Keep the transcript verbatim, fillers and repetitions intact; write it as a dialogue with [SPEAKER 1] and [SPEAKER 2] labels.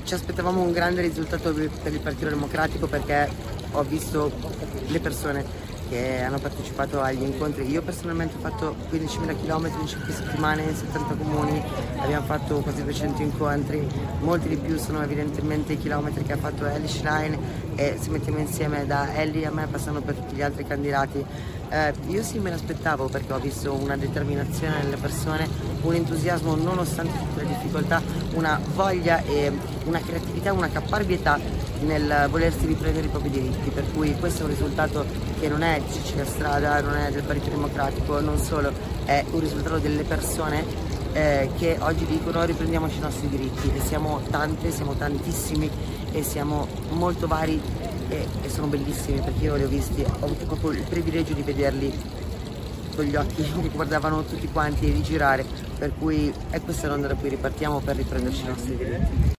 [SPEAKER 1] ci aspettavamo un grande risultato per il Partito Democratico, perché ho visto le persone che hanno partecipato agli incontri. Io personalmente ho fatto quindicimila chilometri in cinque settimane in settanta comuni, abbiamo fatto quasi duecento incontri, molti di più sono evidentemente i chilometri che ha fatto Elly Schlein, e se mettiamo insieme da Elly a me passano per tutti gli altri candidati. Eh, io sì me l'aspettavo, perché ho visto una determinazione nelle persone, un entusiasmo nonostante tutte le difficoltà, una voglia e una creatività, una caparbietà nel volersi riprendere i propri diritti, per cui questo è un risultato che non è di Cecilia Strada, non è del Partito Democratico, non solo, è un risultato delle persone eh, che oggi dicono riprendiamoci i nostri diritti, e siamo tante, siamo tantissimi e siamo molto vari e, e sono bellissimi, perché io li ho visti, ho avuto proprio il privilegio di vederli con gli occhi che guardavano tutti quanti e di girare, per cui è questa l'onda da cui ripartiamo per riprenderci i nostri diritti.